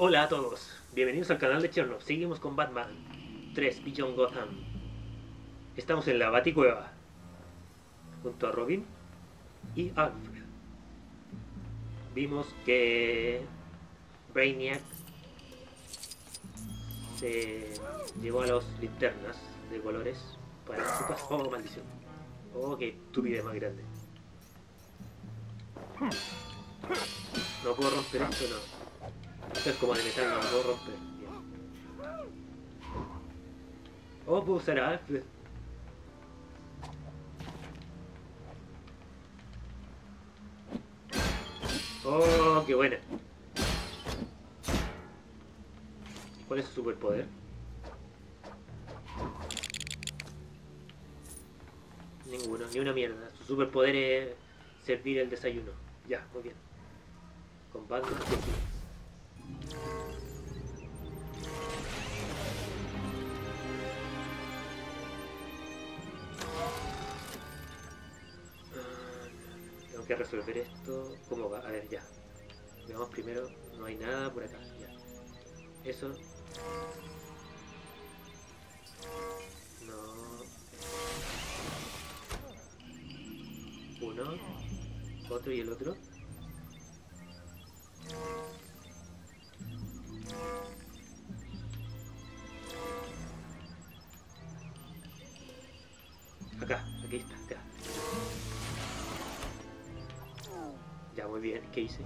Hola a todos, bienvenidos al canal de Chernobyl. Seguimos con Batman 3 Beyond Gotham. Estamos en la Baticueva junto a Robin y Alfred. Vimos que Brainiac se llevó a los linternas de colores para su casa. Oh, maldición. Oh, qué estupidez más grande. No puedo romper esto, no. Esto es como de metal, no lo puedo romper. Bien. Oh, puedo usar a Alfred. Oh, qué buena. ¿Cuál es su superpoder? Ninguno, ni una mierda. Su superpoder es servir el desayuno. Ya, muy bien. Con Batman, sí, sí. Tengo que resolver esto. ¿Cómo va? A ver, ya. Veamos primero. No hay nada por acá. Ya. Eso. No. Uno. Otro y el otro. Acá. Aquí está. Acá. Ya, muy bien. ¿Qué hice?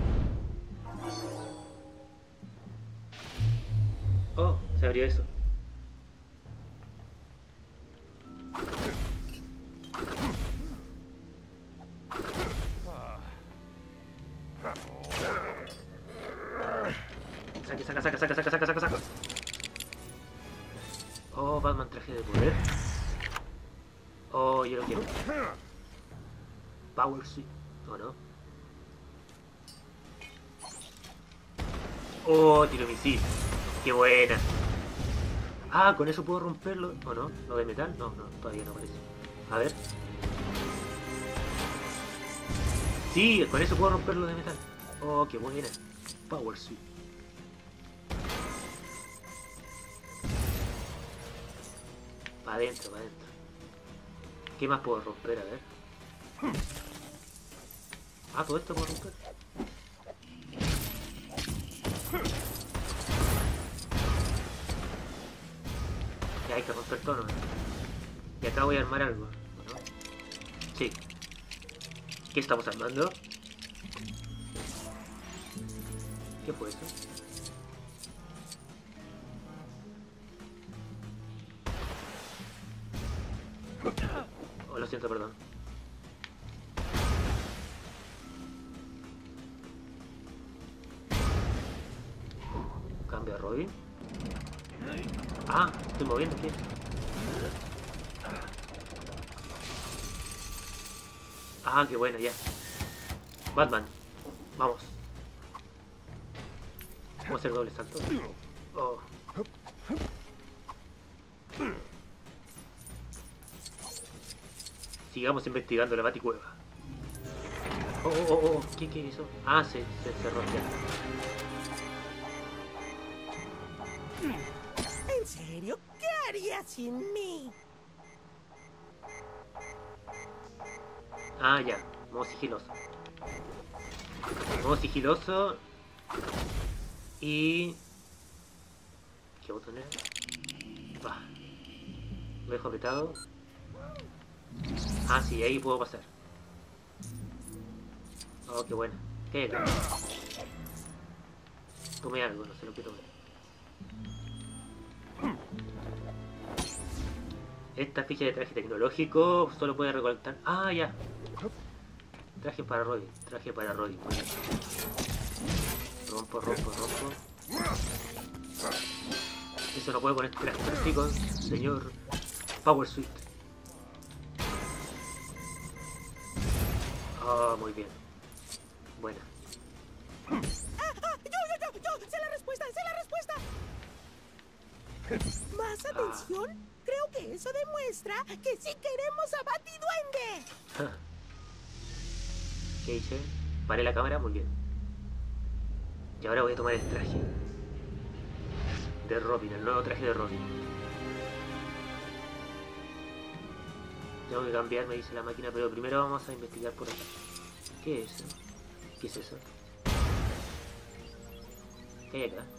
Oh, se abrió eso. Saca, saca, saca, saca, saca, saca, saca, saca. Oh, Batman traje de poder. Oh, yo lo quiero. Power Suit. ¿O no? Oh, tiro misil. Qué buena. Ah, con eso puedo romperlo. ¿O no? ¿Lo de metal? No, no, todavía no parece. A ver. Sí, con eso puedo romperlo de metal. Oh, qué buena. Power Suit. Para adentro, para adentro. ¿Qué más puedo romper? A ver. Ah, todo esto puedo romper. Ya hay que romper todo, ¿no? Y acá voy a armar algo, ¿no? Sí. ¿Qué estamos armando? ¿Qué fue eso? Oh, lo siento, perdón. Cambio a Robin. Ah, estoy moviendo aquí. Ah, qué bueno, ya. Batman, vamos. Vamos a hacer doble salto. Oh. Sigamos investigando la Baticueva. Oh, oh, oh, oh. ¿Qué hizo? Ah, se cerró ya. ¿En serio? ¿Qué harías sin mí? Ah, ya. Modo sigiloso. Modo sigiloso. Y... ¿qué botón es? Ah, lo dejo apretado. Ah, sí, ahí puedo pasar. Oh, qué bueno. ¿Qué hay acá? Tomé algo, no sé lo que tomé. Esta ficha de traje tecnológico solo puede recolectar... Ah, ya. Traje para Roddy. Traje para Roddy. Muy bien. Rompo, rompo, rompo. Eso no puede poner traje tóxico, señor. Power Suite. Ah, muy bien. Buena. ¡Yo! ¡Sé la respuesta! ¡Sé la respuesta! ¿Más atención? Creo que eso demuestra que sí queremos a Batiduende. ¿Qué hice? Paré la cámara, muy bien. Y ahora voy a tomar el traje de Robin, el nuevo traje de Robin. Tengo que cambiar, me dice la máquina, pero primero vamos a investigar por aquí. ¿Qué es eso? ¿Qué es eso? ¿Qué hay acá?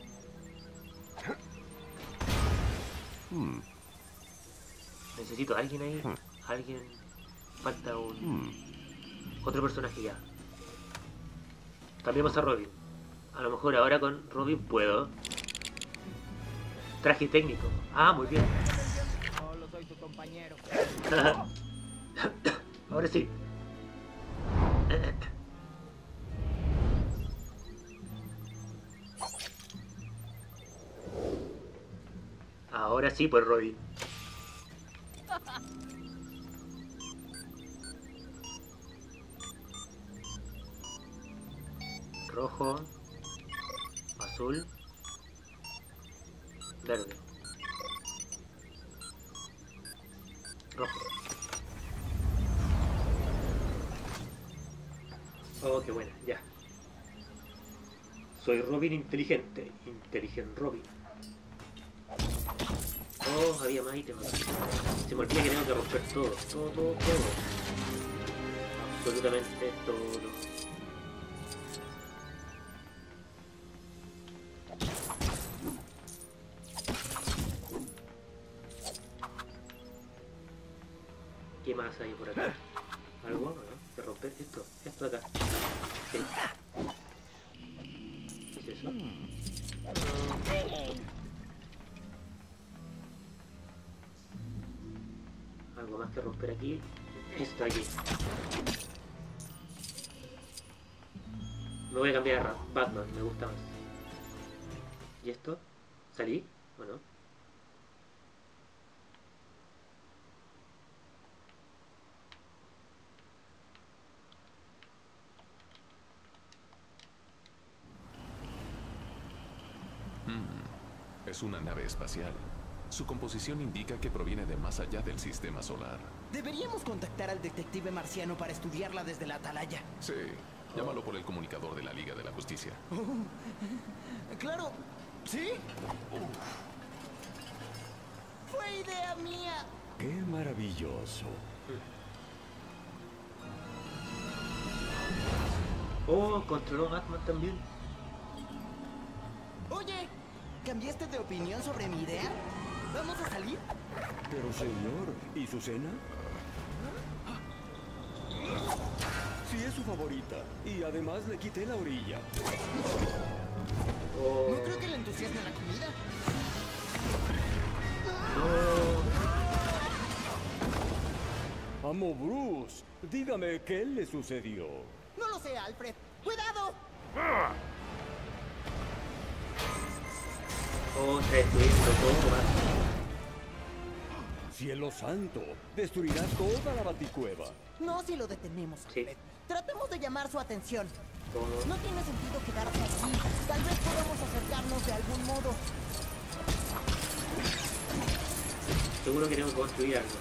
Necesito a alguien ahí. Alguien. Falta un... otro personaje ya. Cambiamos a Robin. A lo mejor ahora con Robin puedo. Traje técnico. Ah, muy bien. Solo soy tu compañero. Ahora sí. Ahora sí, pues Robin. Rojo, azul, verde, rojo. Oh, qué buena, ya. Soy Robin inteligente, Intelligent Robin. Oh, había más ítems. Se me olvida que tengo que romper todo, todo. Absolutamente todo. ¿Qué más hay por acá? ¿Algo? ¿No? ¿De romper esto? Esto de acá. Sí. ¿Qué es eso? Algo más que romper aquí. Esto aquí. Me voy a cambiar a Batman, me gusta más. ¿Y esto? ¿Salí o no? Es una nave espacial. Su composición indica que proviene de más allá del sistema solar. Deberíamos contactar al detective marciano para estudiarla desde la atalaya. Sí, llámalo por el comunicador de la Liga de la Justicia. Claro, ¿sí? Fue idea mía. ¡Qué maravilloso! Oh, controló Batman también. Oye, ¿cambiaste de opinión sobre mi idea? ¿Vamos a salir? Pero señor, ¿y su cena? Sí, es su favorita. Y además le quité la orilla. Oh, No creo que le entusiasme la comida. no. Amo Bruce, dígame qué le sucedió. No lo sé, Alfred. ¡Cuidado! Oh, está destruyendo todo, Batman. Cielo santo, destruirá toda la baticueva. No si lo detenemos, Sí. Alfred. Tratemos de llamar su atención. Todo. No tiene sentido quedarse aquí. Tal vez podamos acercarnos de algún modo. Seguro que tengo que construir algo.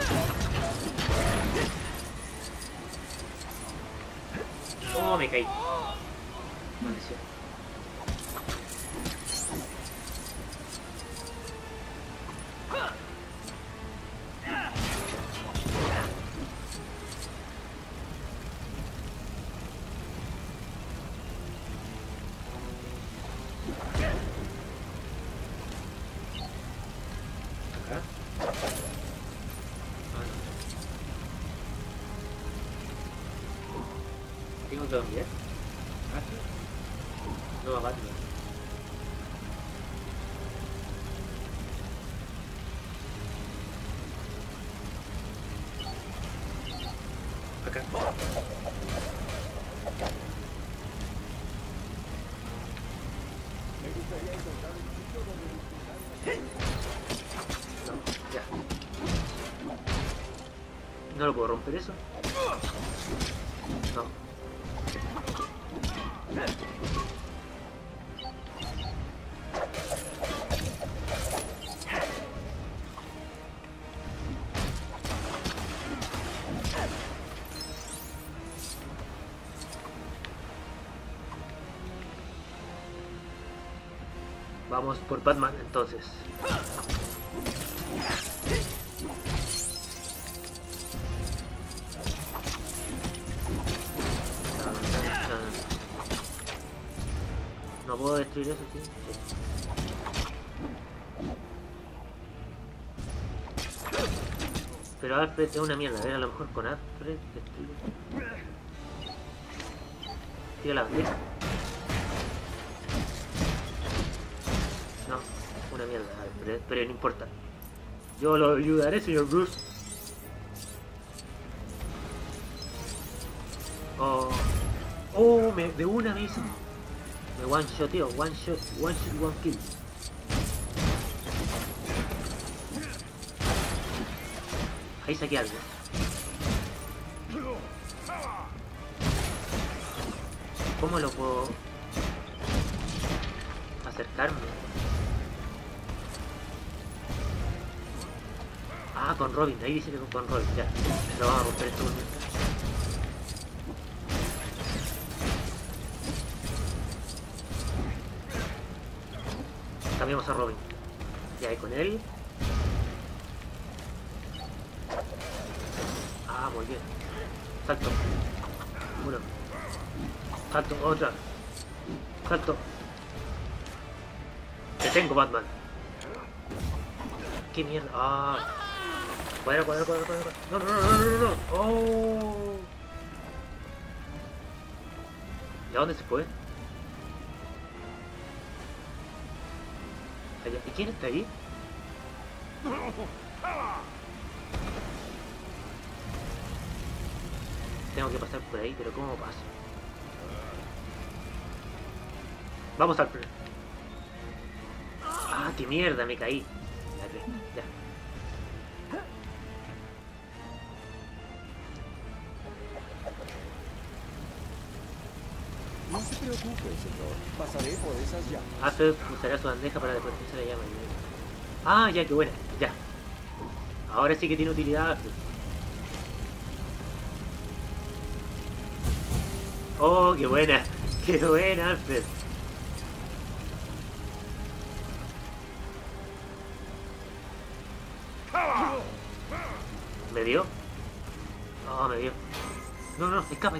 Oh, me caí. Maldición. Acá. ¿Tengo que cambiar? ¿Aquí? No, a Batman. Acá. No, ya. ¿No lo puedo romper eso? No. Vamos por Batman entonces. No puedo destruir eso, ¿sí? Sí. Pero Alfred es una mierda, a ver, a lo mejor con Alfred destruye. Tira la bandera. No, una mierda Alfred, pero no importa. Yo lo ayudaré, señor Bruce. Oh, oh, de una me hizo. Me one shot, tío, one shot, one kill. Ahí saqué algo. ¿Cómo lo puedo acercarme? Ah, con Robin, ahí dice que con Robin, ya. Lo vamos a romper esto con esto. Cambiamos a Robin. Ya, y con él. Ah, muy bien. Salto. Uno. Salto, otra. Salto. Te tengo, Batman. ¿Qué mierda? Ah. Cuadra. No. Oh. ¿Y a dónde se fue? Allá. ¿Y quién está ahí? Tengo que pasar por ahí, pero ¿cómo paso? Vamos al plan. Ah, qué mierda, me caí. Ya. No se preocupe, señor. Pasaré por esas llamas. Alfred usará su bandeja para desconectarse la llama. Ah, ya, qué buena. Ya. Ahora sí que tiene utilidad, Alfred. Oh, qué buena. Qué buena, Alfred. ¿Me dio? Oh, me dio. No, escapa.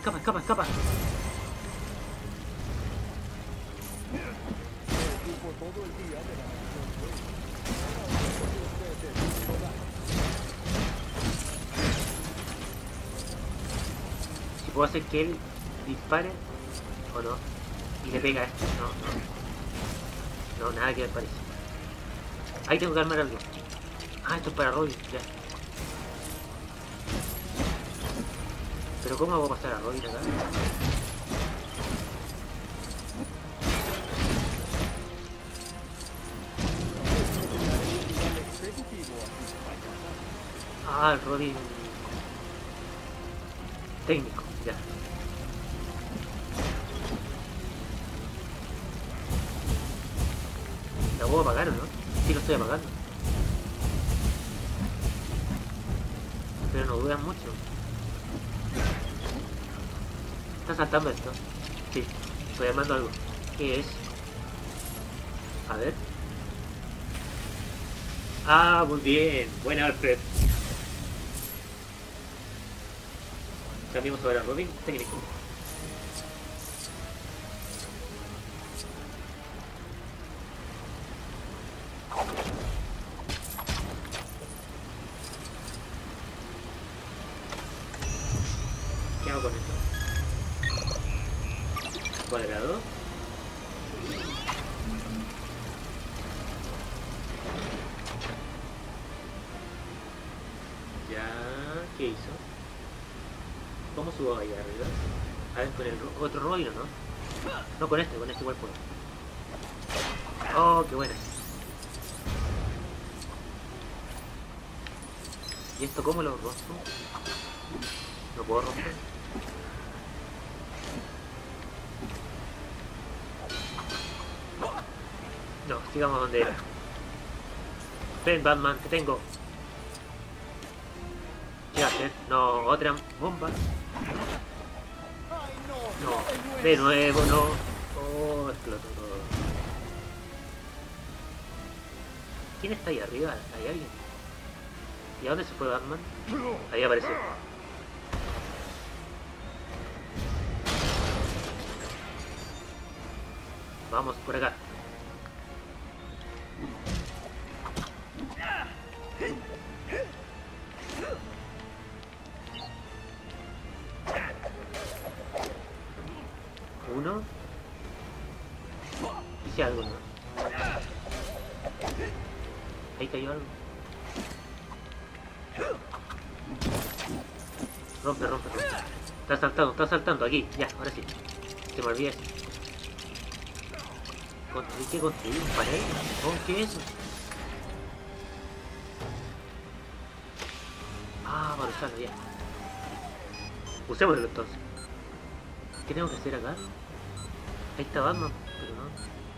Si puedo hacer que él dispare o no y le pega a esto, no, nada que me parece. Ahí tengo que armar algo. Ah, esto es para Robin, ya. Pero ¿cómo hago pasar a Robin acá? Ah, el Robin técnico, ya. ¿La puedo apagar o no? Sí, lo estoy apagando. Pero no duran mucho. ¿Está saltando esto? Sí, estoy armando algo. ¿Qué es? A ver. Ah, muy bien. Buena, Alfred. Cambiamos ahora a Robin, técnico. ¿Qué hago con esto? Cuadrado. Ya, ¿qué hizo? ¿Cómo subo ahí arriba? A ver, con el otro Robin, ¿o no? No, con este igual puedo. Oh, qué buena. ¿Y esto cómo lo rompo? ¿No puedo romper? No, sigamos donde era. Ven, Batman, te tengo. ¿Qué hacer? No, otra bomba. No, de nuevo, no. Oh, explotó todo. ¿Quién está ahí arriba? ¿Hay alguien? ¿Y a dónde se fue Batman? Ahí apareció. Vamos por acá. Uno. Hice algo, ¿no? Ahí cayó algo. Rompe, rompe, rompe. Está saltando aquí. Ya, ahora sí. Se me olvida eso. ¿Construir qué construir? ¿Un panel? Oh, ¿qué es eso? Ah, para usarlo ya. Usémoslo entonces. ¿Qué tengo que hacer acá? Ahí está Batman, pero no.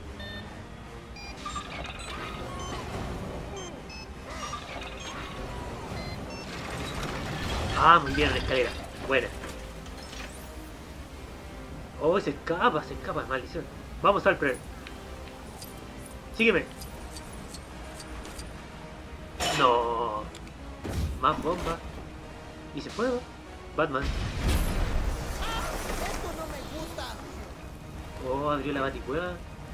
Ah, muy bien, la escalera. Buena. Oh, se escapa, maldición. Vamos, Alfred. Sígueme. No. Más bomba. Y se fue, ¿no? Batman. Esto no me gusta. Oh, abrió la baticueva.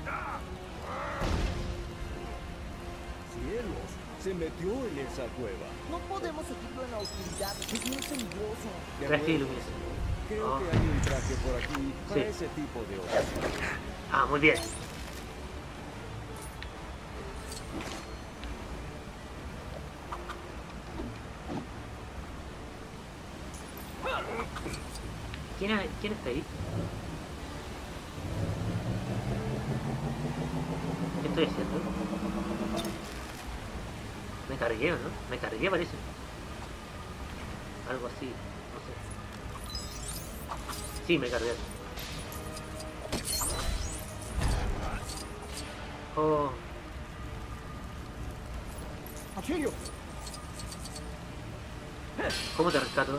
Cielos, se metió en esa cueva. No podemos seguirlo en la oscuridad. Es muy peligroso. Traje de iluminación. Creo Oh. que hay un traje por aquí para Sí. ese tipo de ocasiones. Ah, muy bien. ¿Quién está ahí? ¿Qué estoy haciendo? Me cargué, ¿o no? Me cargué, parece. Algo así, no sé. Sí, me cargué. Oh, ¡Auxilio! ¿cómo te rescato?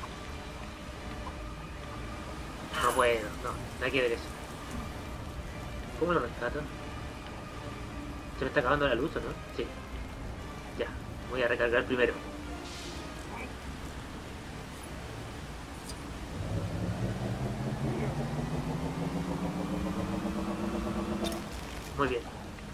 No puedo, no hay que ver eso. ¿Cómo lo rescato? Se me está acabando la luz, ¿o no? Sí. Ya, voy a recargar primero. Muy bien.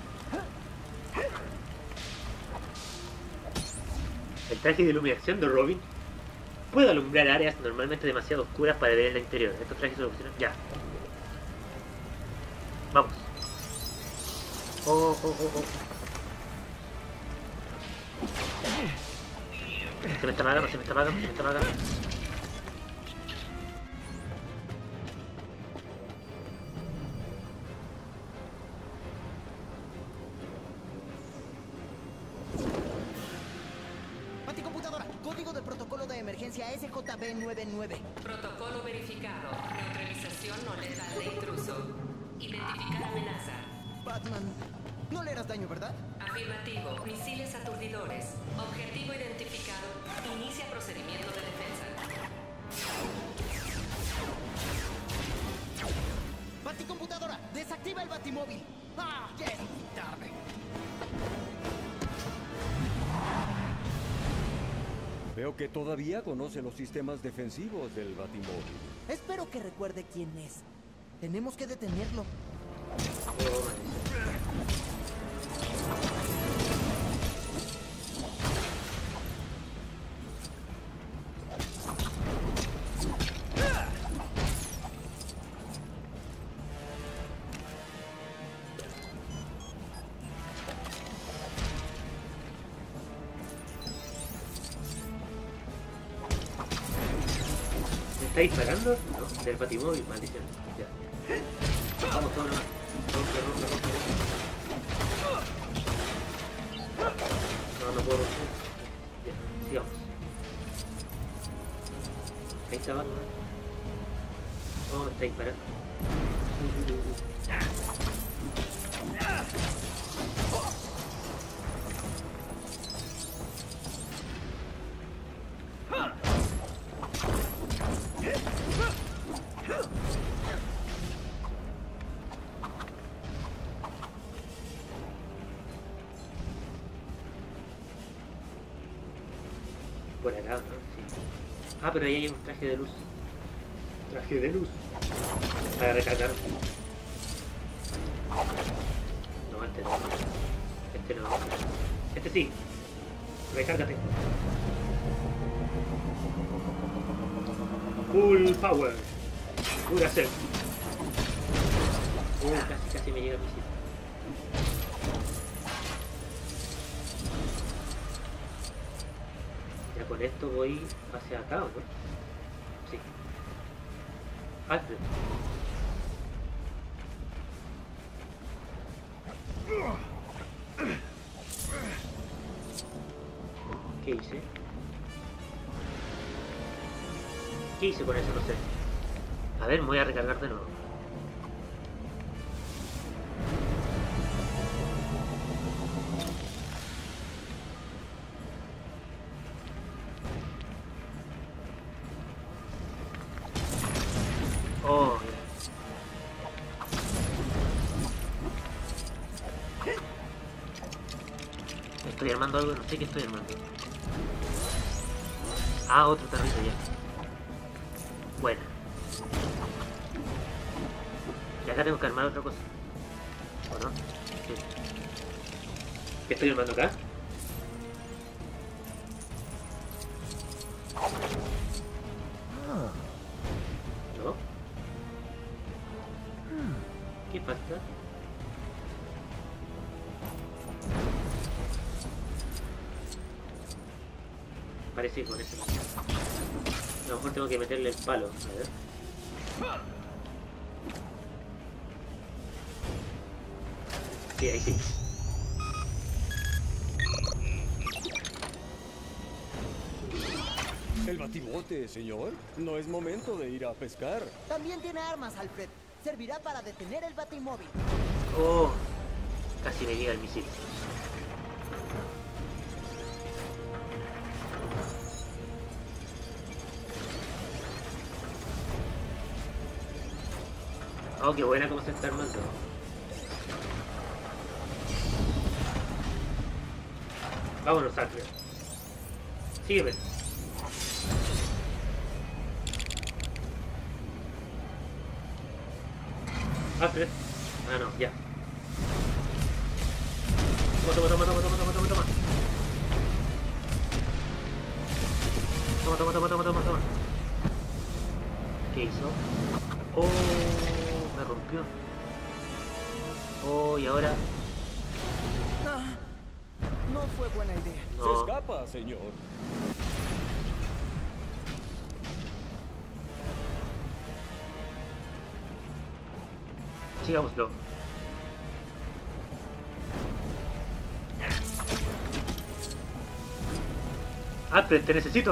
El traje de iluminación de Robin puede alumbrar áreas normalmente demasiado oscuras para ver en el interior. Estos trajes solucionan. Ya. Vamos. Oh. Se me está apagando. Baticomputadora, código de protocolo de emergencia SJB99. Protocolo verificado. Neutralización no letal de intruso. Identificar amenaza. Batman, no le harás daño, ¿verdad? Afirmativo. Misiles aturdidores. Objetivo identificado. Inicia procedimiento de defensa. Baticomputadora, desactiva el batimóvil. ¡Ah! Ya es muy tarde. Veo que todavía conoce los sistemas defensivos del Batimóvil. Espero que recuerde quién es. Tenemos que detenerlo. ¿Me está disparando? No, del batimóvil, maldición. Ya. Vamos, todos nomás. Rompe. No puedo romper. Ya, sigamos. Ahí está Batman. Oh, me está disparando. Por acá, ¿no? Sí. Ah, pero ahí hay un traje de luz. Traje de luz. Para recargar. No, este no. Este no. Este sí. Recárgate. Full power. Pura self. Casi me llega el misil. Ya con esto voy hacia acá, ¿o no? Sí. Alfred. ¿Qué hice? ¿Qué hice con eso? No sé. A ver, me voy a recargar de nuevo. Oh, estoy armando algo, no sé qué estoy armando. Ah, otro tarrito ya. Bueno. Y acá tengo que armar otra cosa. ¿O no? Sí. ¿Qué estoy armando acá? ¿No? ¿Qué falta? Parece que con eso. A lo mejor tengo que meterle el palo. A ver. Sí, ahí sí. ¿El batibote, señor? No es momento de ir a pescar. También tiene armas, Alfred. Servirá para detener el batimóvil. Oh, casi me llega el misil. Oh, qué buena como se está armando. Vámonos, Alfred. Sígueme. Alfred. Ah, no, ya. Toma. Toma. ¿Qué hizo? Oh, me rompió. Oh, y ahora... No fue buena idea. No. Se escapa, señor. Sigámoslo. Alfred, te necesito.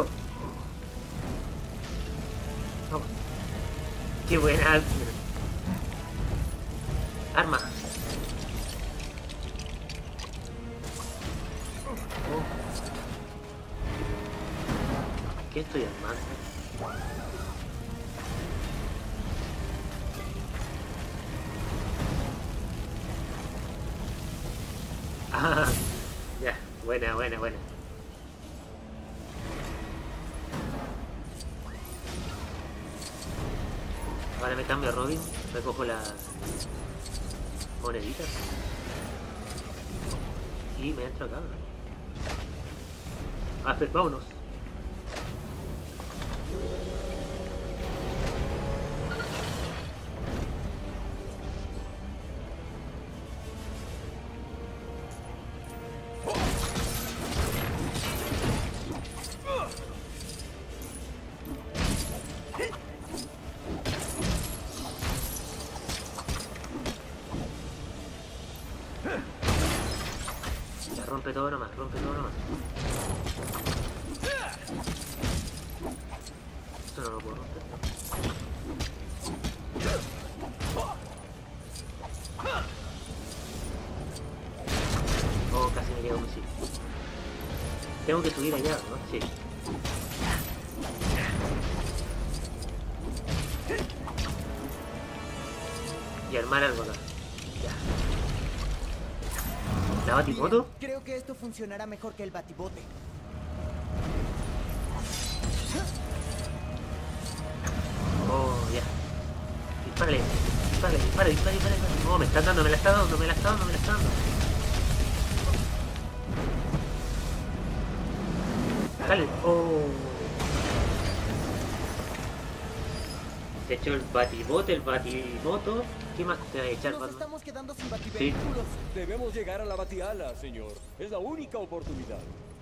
Vamos. Qué buena, Alfred. Arma. Oh. ¿Qué estoy armando? Ah, ya, buena. Ahora me cambio a Robin, recojo las moneditas y me entro acá. Alfred, vámonos. Rompe todo nomás. Esto no lo puedo romper. Oh, casi me llega un misil. Tengo que subir allá, ¿no? Sí. Y armar algo acá. Ya. ¿La batimoto? Creo que esto funcionará mejor que el batibote. Párale, párale, párale, párale, párale. No, me está dando, me la está dando, me la está dando, me la está dando. Dale, oh. De hecho, el batibot, el batimoto. ¿Qué más te va a echar, Nos Batman? estamos quedando sin bativehículos. Debemos llegar a la batiala, señor. Es la única oportunidad.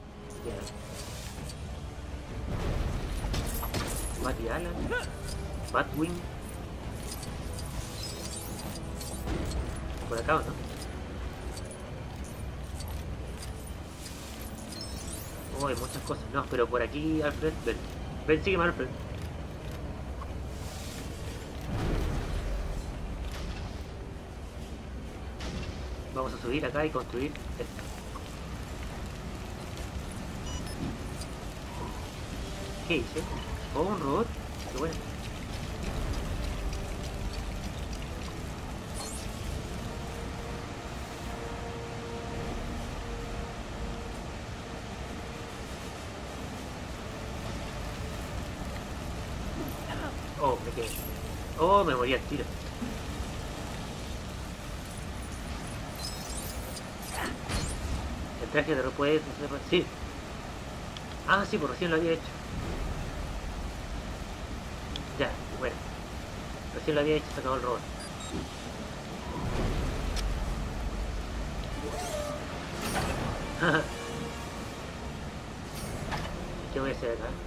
Batiala, Batwing. Por acá, ¿o no? Oh, hay muchas cosas. No, pero por aquí, Alfred, ven. Ven, sígueme, Alfred. Vamos a subir acá y construir esto. ¿Qué hice? Oh, un robot. Qué bueno. Oh, me quedé. Oh, me morí al tiro. El traje de puede... Sí. Ah, sí, por recién lo había hecho. Ya, bueno. Recién lo había hecho, se acabó el robot. ¿Qué voy a hacer acá?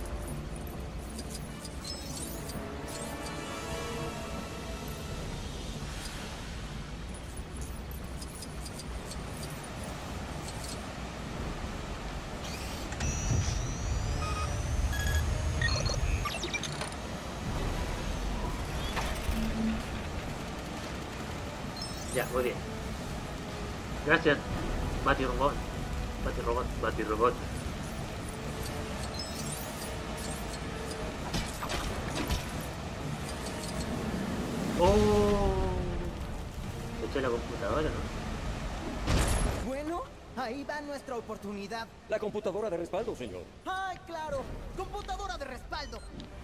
Ya, muy bien. Gracias, Batirobot. Batirobot, Batirobot. Oh, se echó la computadora, ¿no? Bueno, ahí va nuestra oportunidad. La computadora de respaldo, señor. ¡Ay, claro! ¡Computadora de respaldo!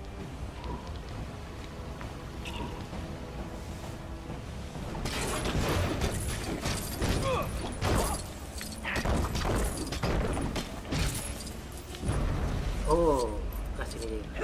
Oh, casi me llega.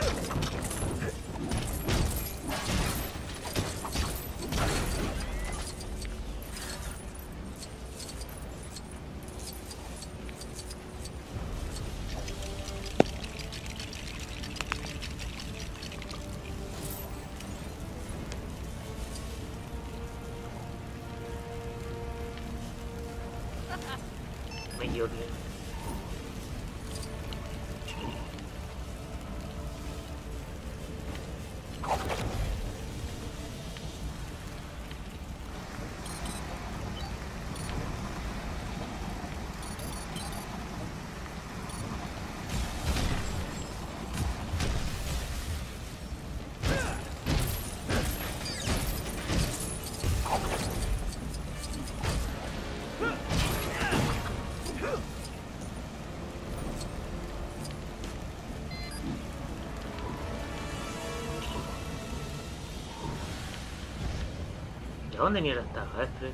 Me equivoqué. ¿Dónde mierda estaba este?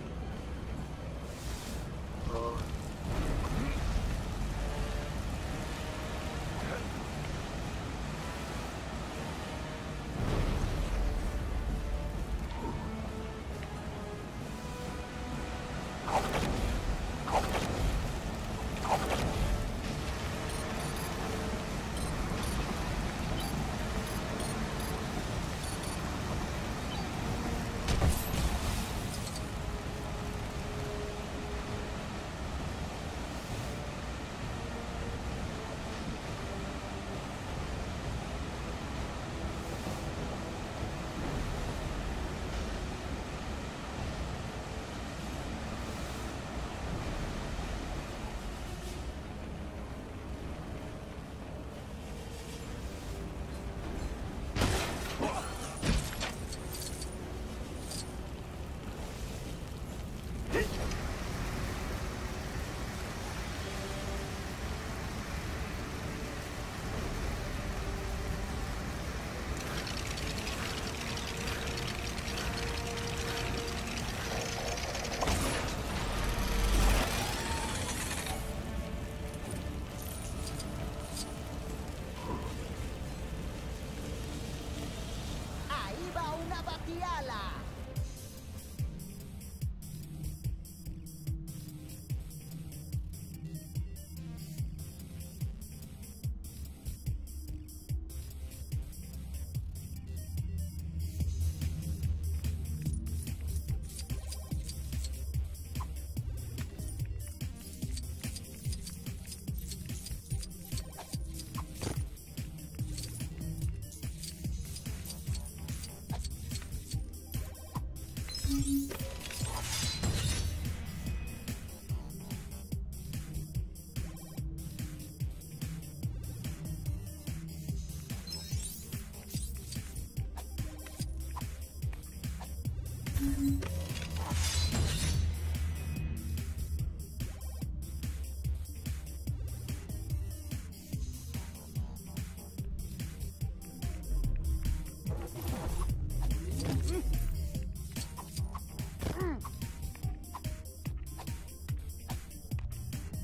Oh.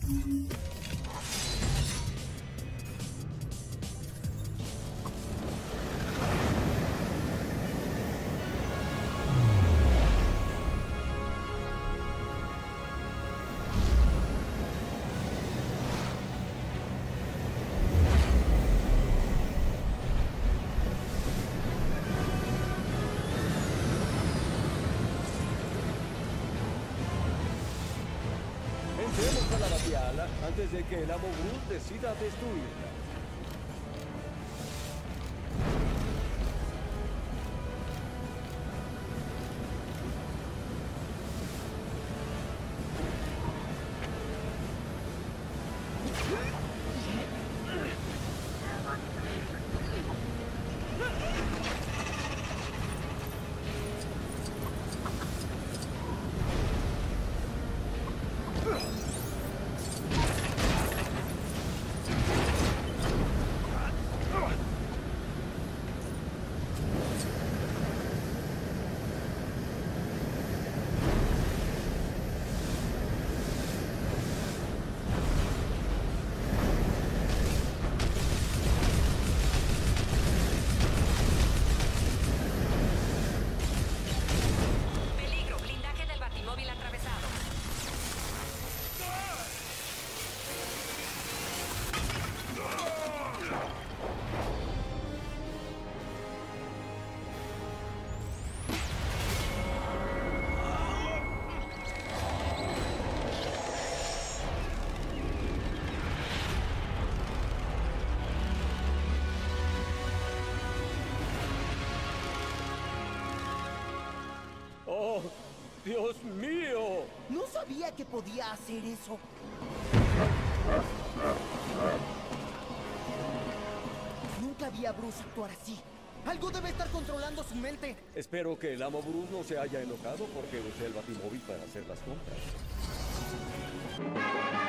Entremos a la batiala antes de que el amo Groot decida destruirla. Peligro, blindaje del batimóvil atravesado. ¡Oh, Dios mío! No sabía que podía hacer eso. Nunca vi a Bruce actuar así. Algo debe estar controlando su mente. Espero que el amo Bruce no se haya enojado porque usé el batimóvil para hacer las compras.